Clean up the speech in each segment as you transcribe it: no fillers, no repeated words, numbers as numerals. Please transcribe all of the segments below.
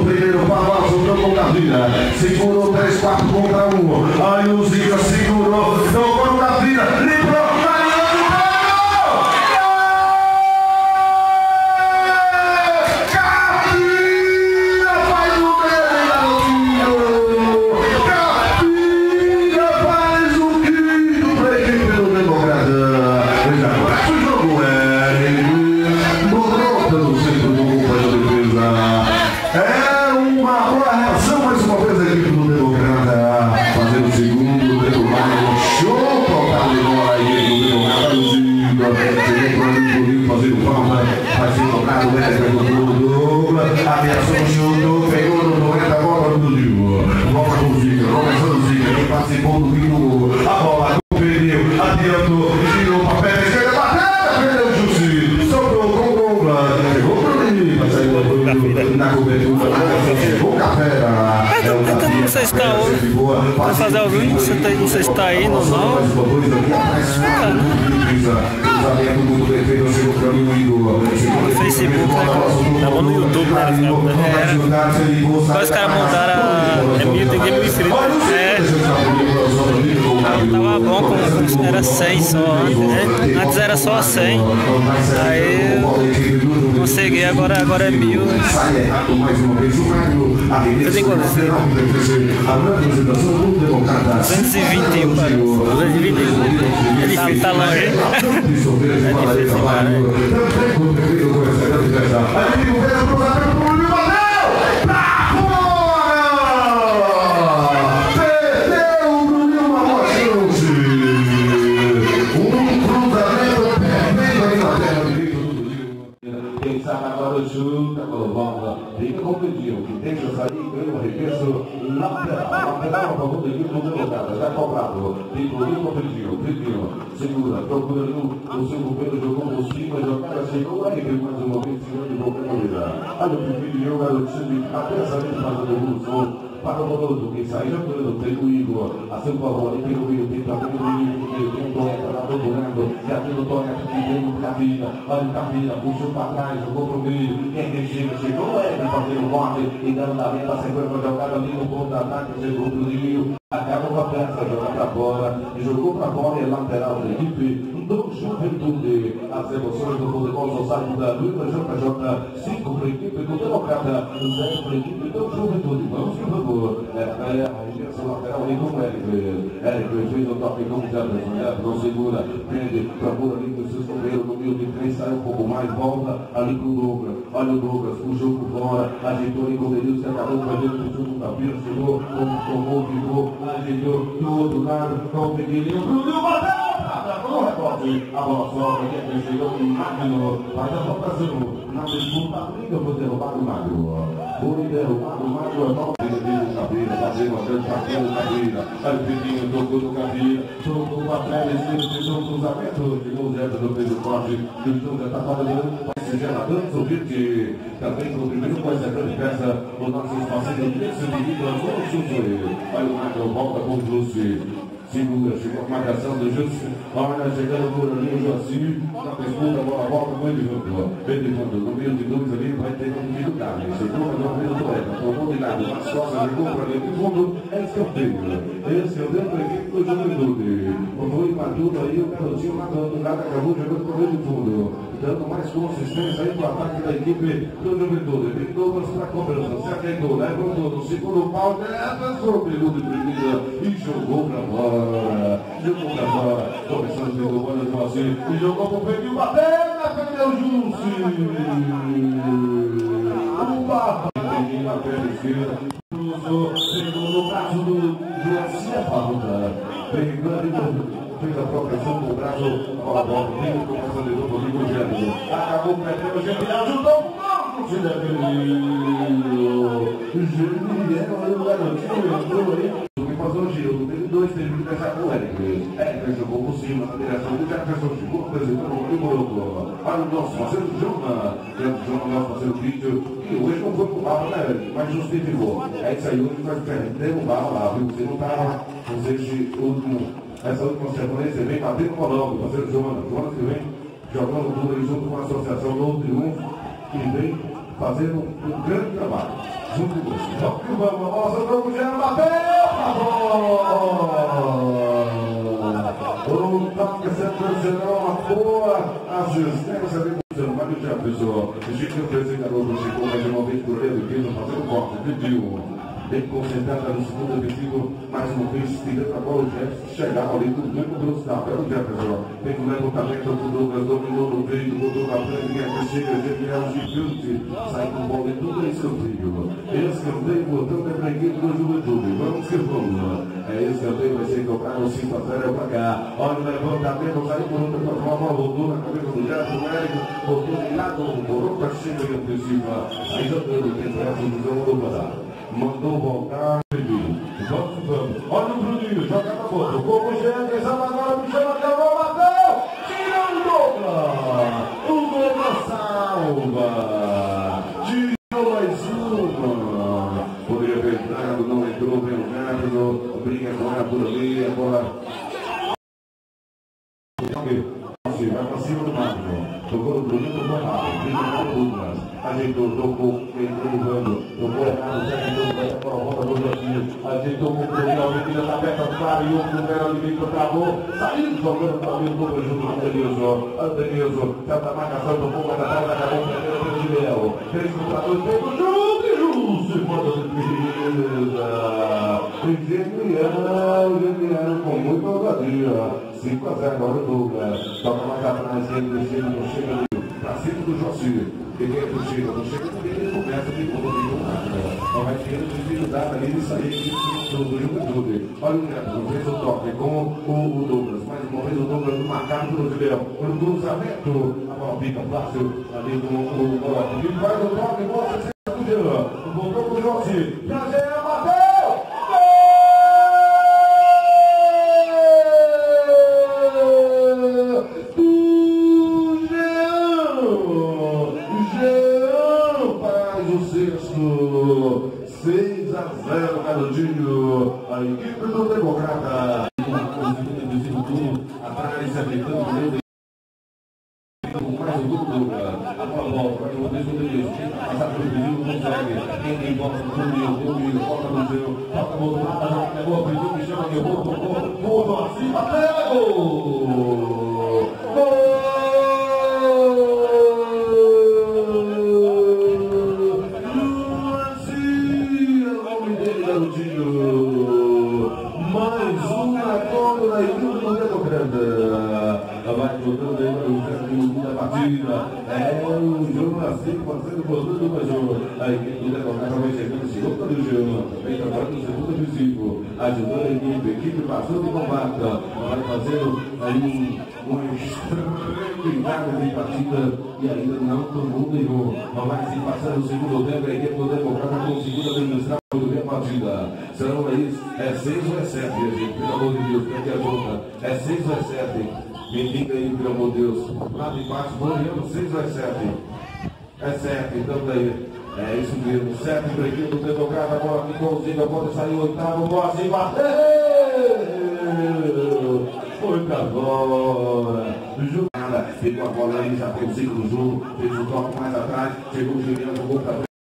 primeiro pau, soltou com Gavira. Segurou 3, 4 contra 1. Aí o Zica segurou, tocou no Gavira, livrou. Você está hoje, vai fazer ao vivo, você está aí no não? No Facebook, né? Tava no YouTube, né? Quase os caras montaram a mil, tem que me inscrito. Tava bom, com era 100 só antes, né? Antes era só 100. Aí eu consegui, agora é 1000. Você tem quanto? 221, cara. 221. É difícil, tá longe. É difícil, cara. Fica competido, que deixa sair, ganha o arremesso lateral a favor da equipe do Democrata, já cobrado, incluindo o Pedrinho, segura, procura ali o seu governo, jogou por cima, jogada, chegou aí, tem mais uma vez, segurando de qualquer maneira. Olha o Pedrinho, o garotinho, até sair fazendo o som. Para o Ronaldo, quem sai jogando, tem o Igor, a seu favor, tem o Igor, tem também o Igor, tem o Toeta, lá procurando, e aqui no Toeta, que tem o Cavina, olha o Cavina, puxou para trás, jogou para o meio, quem que chegou, é para fazer o corte, e dando da meta, a sequência jogada ali no ponto da ataque, chegou para o Rio, acabou com a peça, jogou para fora, e jogou para fora, e lateral da equipe, do Juventude, as emoções do futebol society da Luísa JJ, 5 para a equipe do Democrata, 0 para a equipe do Juventude, vamos por favor. A injeção lateral ali com o Érico fez o toque com o Jefferson, não segura, prende, procura ali com o seu goleiro no meio de 3, sai um pouco mais, volta ali com o Douglas, olha o Douglas, puxou por fora, ajeitou ali com o Denilson, se acabou fazendo o segundo capítulo, chegou, tomou, ficou, ajeitou do outro lado, com o Pegueirinho, Bruno, bateu! No rebote, a bola sobra, que chegou o Magno, faz a votação na disputa, briga por derrubar o Magno. Foi derrubado o Magno, Caveira, fazendo uma grande partida do Caveira. Aí o Pedrinho tocou no Caveira, tocou para trás, fez um cruzamento, chegou o Zé do peso forte, e o Júnior está trabalhando, vai ser gerador, ouvinte, também no primeiro, com essa grande peça, o nosso parceiro desse indivíduo, o Júnior. Aí o Magno volta com o Júnior. Segura, chegou a marcação do Justo, olha, chegando por ali o Joacir, na disputa, a bola volta com ele junto, no meio de 2 ali, vai ter dificuldade, segura no meio do Eva, tomou de lado, nas costas, chegou para ali de fundo, é escanteio para a equipe do Juventude, foi Matuto aí, o garotinho matando do lado, acabou jogando para o meio de fundo, dando mais consistência aí para o ataque da equipe do Juventude, tem Douglas para a cobrança, se atentou, levantou no segundo pau, passou o período de primeira e jogou para fora. Jogou pra fora, começando de novo, olha o assim, e jogou pro Pedrinho, bateu na frente do Jussi. O Barra, Pedrinho na perna esquerda, cruzou, chegou no braço do Joacir, a falta, pegando, fez a proteção do braço, a bola volta, bem começando de novo ali com o Gênero. Acabou perdendo o Gênero, ajudou o Marco, o Gênero, o garotinho entrou aí. Mas hoje eu teve 2, teve que pensar com o Érico. Érico jogou por cima, na direção do Jefferson, chegou, apresentou o Morocco. Olha o nosso parceiro Jona, nosso parceiro vídeo, que hoje não foi pro barro, né, Érico? Mas justificou. É isso aí, hoje vai derrubar lá, viu? Você não tá, essa última semana aí, você vem batendo com o Colombo, parceiro Jonas que vem jogando tudo aí junto com a associação do Triunfo, que vem fazendo um grande trabalho. Vamos, a bola sobrou pro Jean, bateu, o toque sensacional, uma boa assistência ali do Mário Jefferson. Chico fez o garoto, chegou mais uma vez por ele, fazendo corte, pediu. Bem concentrada no segundo defensivo, mais uma vez tirando a bola, o Jefferson chegava ali tudo bem com velocidade, pelo Jefferson, tem um levantamento do Douglas, dominou no meio, botou na frente, chega, genial, gigante, sai com bola em tudo escanteio. Escanteio, botando a equipe do Juventude, vamos que vamos. Escanteio vai ser cobrado 5 a 0 para cá. Olha o levantamento, saiu por outra plataforma, voltou na cabeça do Jefferson, o Érico, botou de lado, o Boroca chega em ofensiva, aí jogando, tem essa visão do Badar. Mandou voltar, vamos. Olha o Bruninho, joga na boca. Como o Jean, agora me chama, acabou, bateu! Tira o Douglas salva! Tirou mais uma! Poderia ter entrado, não entrou, vem o Jefferson, briga com ela por ali, agora. Vai pra cima do Marco. Tocou no Bruninho, tocou errado. Briga com o Douglas. Ajeitou, tocou, entrou no Rando. Tocou errado, ajeitou, para a volta do Joaquim. Ajeitou com o Bruninho, a medida está aberta, claro, e o primeiro alimento acabou. Saiu jogando também o Douglas junto com o Denilson. Certa marcação, tocou mais atrás, acabou perdendo pelo Gileão. 3 contra 2, pegou junto e junto. Segunda defesa. Genial, com muita ousadia. 5 a 0 agora o Douglas. Toca mais atrás, ele descendo, não chega ali. Pra cima do Joci. Ele não chega também, ele começa de novo, não vai ter dificuldade ali de sair do Juventude. Olha o Neto, fez o toque com o Douglas. Mais uma vez o Douglas marcado pelo Julião. O cruzamento, a bola fica fácil ali com o Coloque. Ele faz o toque, mostra se do Jean. Voltou pro Joci. Pra Jean, bateu! O sexto, 6 a 0, Carudinho, a equipe do Democrata. Atrás, ajeitando o meio. Mais o grupo, a bola volta, vai uma vez o Denilson, passar pelo Pedrinho, não consegue. Quem tem bola no Domingos, volta no seu, toca a bola, pegou o Pedrinho, me chama, derrubou, tocou, voltou assim, bateu! Mais uma contra a equipe do Democrata. Vai botando aí para o segundo da partida. O jogo assim, fazendo botando mais um. A equipe do Democrata vai chegando no segundo do jogo. Também trabalhando no segundo princípio. Ajudando a equipe passou de combate. Vai fazendo aí uma extremidade de partida e ainda não tomou nenhum. Vai se passando o segundo tempo. A equipe do Democrata conseguiu administrar a partida. Serão aí, 6 ou 7, gente, pelo amor de Deus, que ajuda. 6 ou 7. Me diga aí, pelo amor de Deus. Lá de baixo, Boriano, 6 ou 7? 7, então daí. É isso mesmo, 7 para a equipe do Democrata. Agora que consiga, pode sair o oitavo, bola e bateu! Foi pra fora. Jogada, ficou a bola aí, já tem o ciclo do jogo, fez o toque mais atrás, chegou o Juliano, jogou pra frente.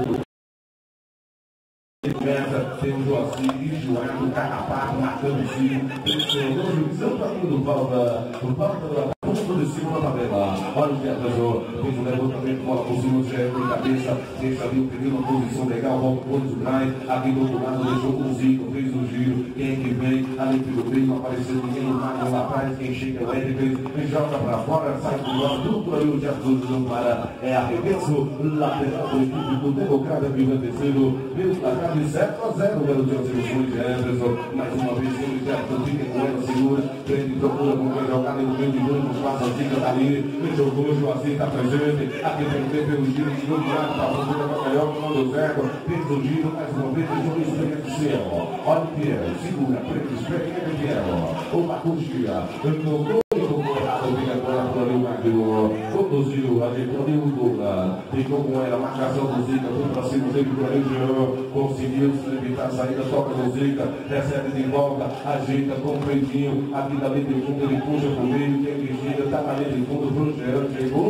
Tem o Joaci, enjoado, carrapato, marcando o cimo. Tem o juizão para tudo, falta ponto de cima na tabela. Olha o Jefferson, fez um levantamento, bola por cima, de cabeça, deixa ali o primeiro, uma posição legal, volta o ponto de trás, aqui do outro lado, deixou o Zico, fez o giro, quem é que vem, ali pelo meio, não apareceu ninguém, no marco lá atrás, quem chega é o Edgar, joga para fora, sai do lado, tudo aí o Jefferson para arremesso, lateral do equipe do Democrata, que vai terceiro, pelo placar de 7 a 0, o garoto de Jefferson, mais uma vez, o Jefferson fica com ela, segura, prende, procura, como vai jogar no meio de dois, passa a dica dali, jogou, o Joaci está presente, aqui tem que ter pelo giro, tirou de lado, passou por uma carioca, não deu certo, fez o giro, mais uma vez, jogou experiente céu, olha o Pierre, segura, preto, experiente Pierre, o Marcos gira, tocou e tocou errado, vem agora por ali o Magno, conduziu, ajeitou ali o Douglas, ficou com ela, marcação do Zica, foi para cima dele por ali, conseguiu se evitar a saída, toca do Zica, recebe de volta, ajeita com o peitinho, aqui da linha de fundo, ele puxa pro meio, quem que chega, tá na linha de fundo, pro Jean, chegou,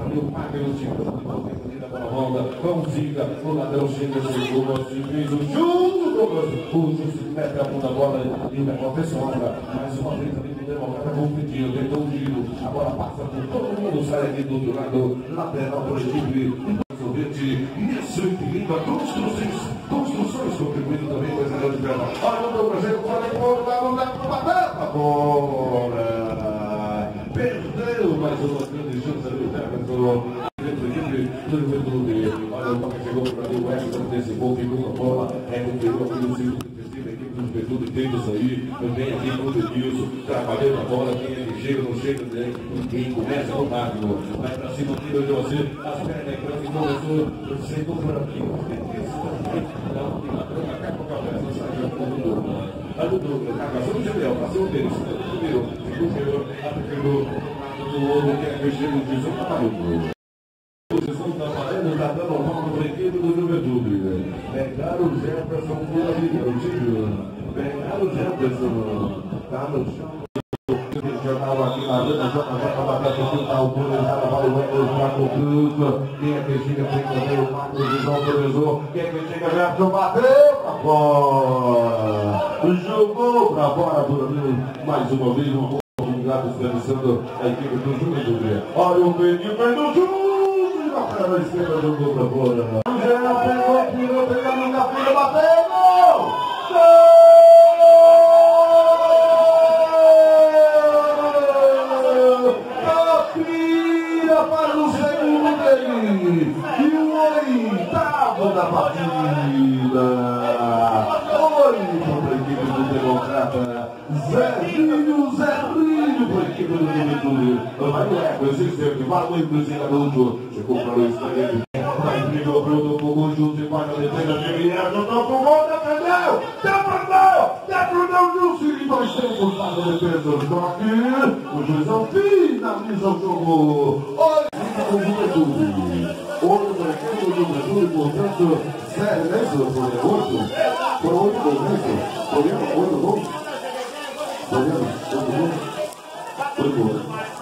o Magno Zica, volta, com Zica, o lateral chega, o Douglas fez o chute, o Justo mete a bunda, a bola e o Democrata sombra, mais uma vez ali o Democrata competindo, tentou um giro, a bola passa por todo mundo, sai aqui do outro lado, lateral por equipe, sorvete, isso equilibra construções, contribuindo também com esse grande perna. Olha o Douglas, ele pode voltar, não dá para bater, a bola, perdeu mais uma grande chance ali, o Everton. Olha o toque chegou para o West, antecipou, ficou a bola, recuperou aqui o segundo defensivo, a equipe do Juventude teve isso aí, vem aqui no Denilson, trabalhando a bola, quem é que chega, não chega, quem começa no Magno, vai para cima, tira de você, as pernas, que começou, sentou para mim, dá uma troca, cai com a cabeça, sai a do Douglas, marcação do Gabriel, passou deles, recuperou, atacou, do outro, quem é que chega, o Gilson, tá maluco. Posição da Paraíba, está dando a volta para a equipe do Juventude. Pegaram o Jefferson por ali, o Tio. Pegaram o Jefferson. Está no chão. Jornal aqui na Arena, vai bater o quintal, autorizado para o Wendel, Marco Cruz. Quem é que chega, tem também o Marcos Visão, autorizou. Quem é que chega, Jefferson, bateu para fora. Jogou para fora por ali, mais uma vez, uma boa oportunidade desperdiçando a equipe do Juventude. Olha o Benito, vem do Juventude. Na esquerda jogou para fora. O Geraldo pegou, tirou, pegando na fila, bateu! Gol! Capira para o segundo dele! E o oitavo da partida! Oito para a equipe do Democrata! Zerinho para a equipe do Juventude! Vai o Eco, esse sempre, valeu para esse garoto! Chegou para o Estranho, vai brigou para o conjunto e vai na defesa de Guilherme, não com o gol, defendeu! Defendeu, Nilson! E nós temos para a defesa do toque. O juizão finaliza o jogo. Olha o Juventude. Outro para a equipe do Juventude, portanto, sério, né, senhor? Foram 8 gols, né, senhor? Foram 8 gols? 8 gols? 8 gols?